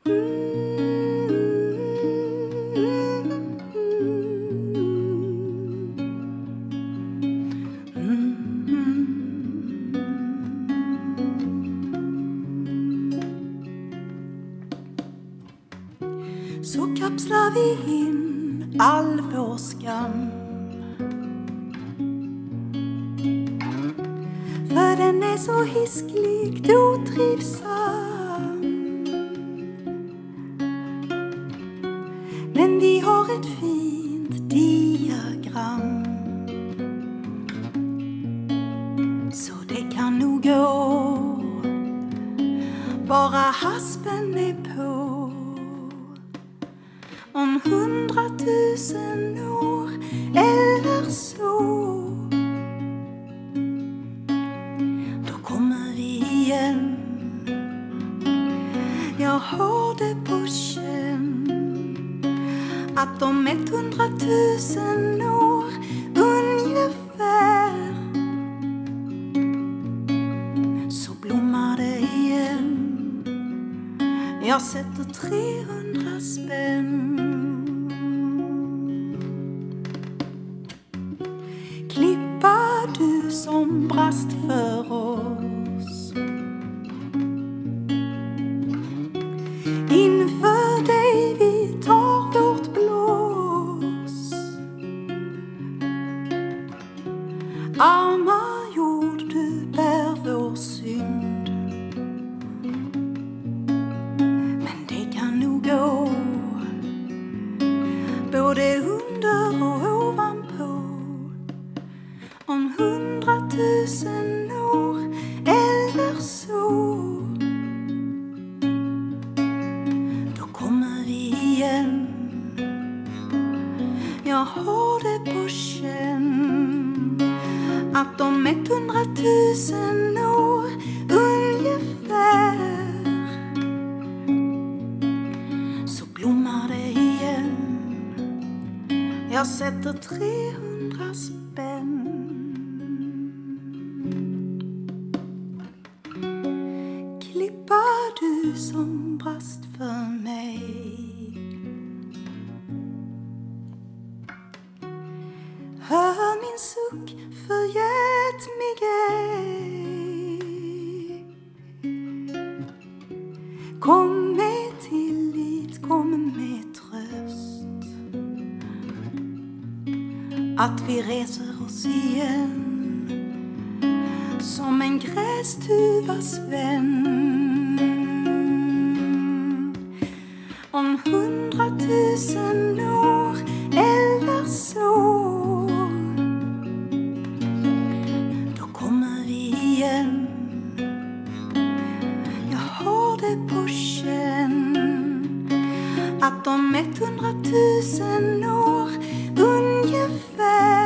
Så kapslar vi in all vår skam, för den är så hiskligt otrivsam. Men vi har ett fint diagram, så det kan nog gå, bara haspen är på. Om 100 000 år eller så, då kommer vi igen. Jag har det på känn att om 100 000 år ungefär, så blommar det igen. Jag sätter 300 spänn. Klippar du som brast för oss, inför dig vi tar vårt blås. Arma jord, du bär vår synd, men det kan nog gå, både under och ovanpå. Om 100 000 år eller så, då kommer vi igen. Jag har det på känn att om 100 000 år ungefär, så blommar det igen. Jag sätter 300 spänn. Klippar du som brast för mig, hör min suck, förgät mig ej. Kom med tillit, kom med tröst, att vi reser oss igen som en grästuvas vän. Om 100 000 år eller så, då kommer vi igen. Jag har det på känn att om 100 000 år ungefär,